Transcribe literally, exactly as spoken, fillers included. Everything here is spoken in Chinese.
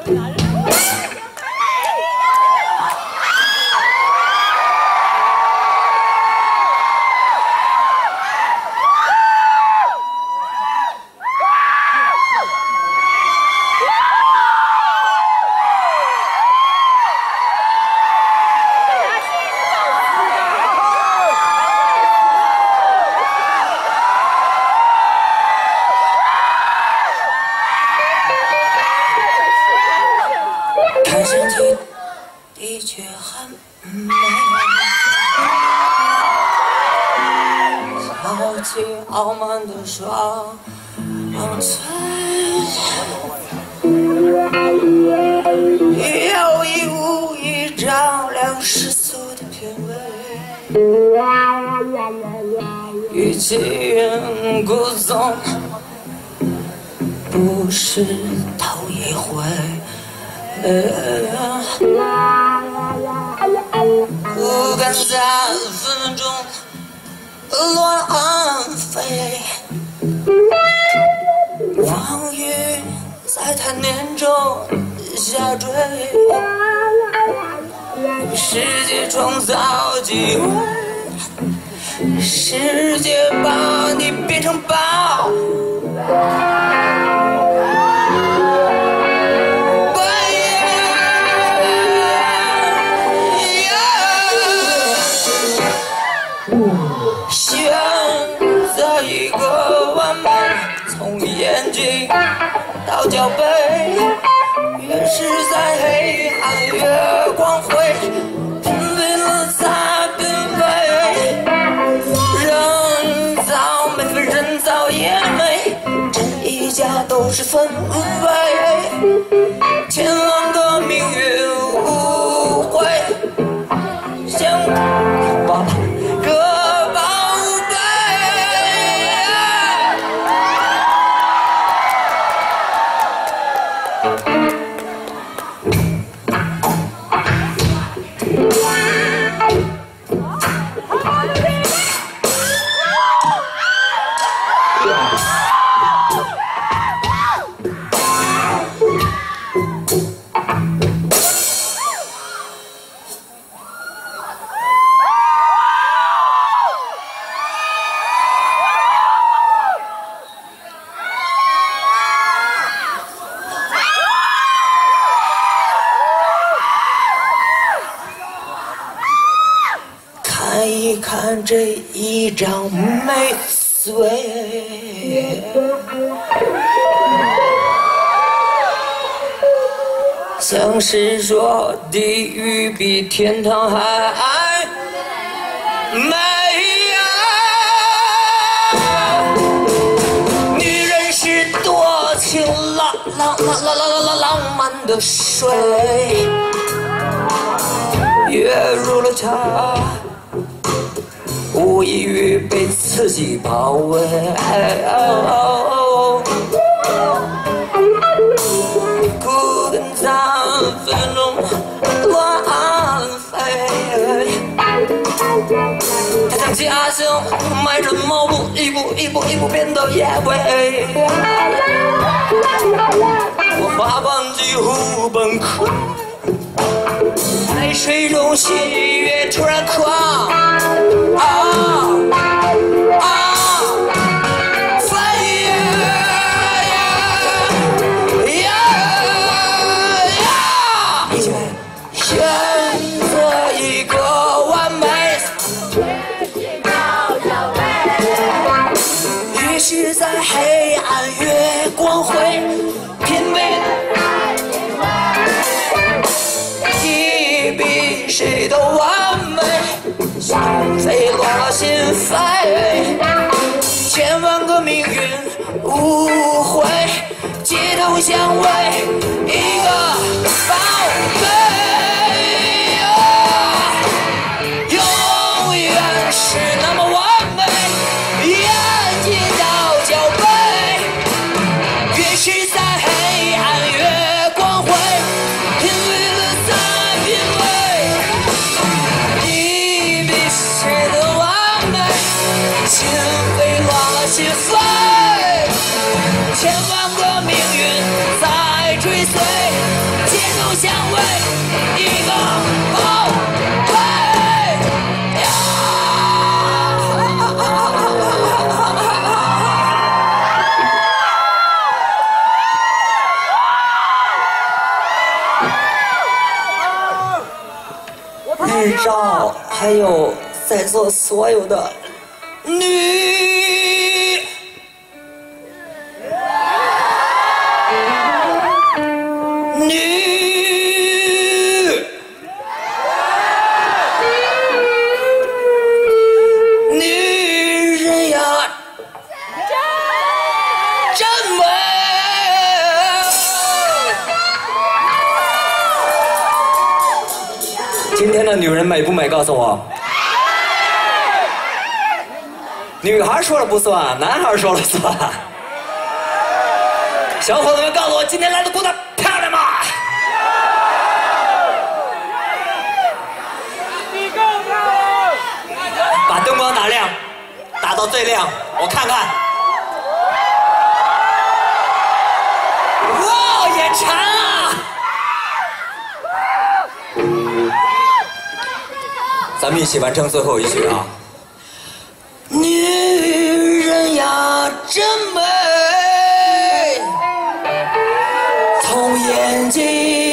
看身体的确很美，小气傲慢的双腿，有意无意照亮世俗的品味，与其人故纵，不是头一回。不敢在风中乱飞，风雨在他年中下坠，世界创造机会，世界把你变成宝。选择一个完美，从眼睛到脚背，越是在黑暗越光辉，品味了才品味，人造美非人造也美，这一家都是氛围，千万个命运误会，想把看一看这一张美嘴，像是说地狱比天堂还美啊！女人是多情浪浪浪浪浪浪浪漫的水，跃入了她。无异于被刺激包围，孤单在风中乱飞。他向家乡迈着毛步，一步一步一步变到野味。我花瓣几乎崩溃，在水中喜悦突然狂。啊啊！飞呀呀呀！一起来，选择一个完美，越是在黑暗越光辉，品味你比谁都完美。飞落了心扉，千万个命运误会，街头相偎，一个宝贝，永远是那么完美，眼睛到脚背，越是在黑暗越光辉，品味了再品味。谁的完美，心飞乱了心扉，千万个命运在追随。 一个宝贝呀！日照，还有在座所有的女。 女女人呀，真美。今天的女人美不美？告诉我。女孩说了不算，男孩说了算。小伙子们，告诉我，今天来的姑娘漂亮吗？把灯光打亮，打到最亮，我看看。哇，眼馋啊！咱们一起完成最后一曲啊！女人呀，真美。从眼睛